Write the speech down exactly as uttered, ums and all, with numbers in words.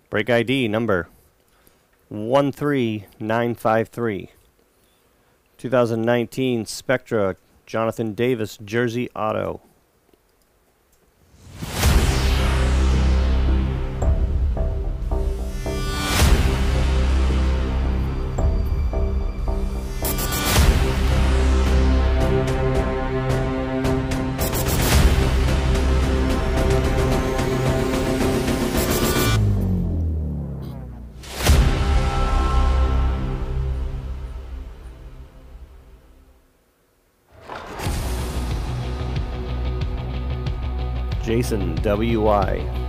Break I D number one three nine five three. two thousand nineteen Spectra, Jonathan Davis, Jersey Auto. Jason W Y.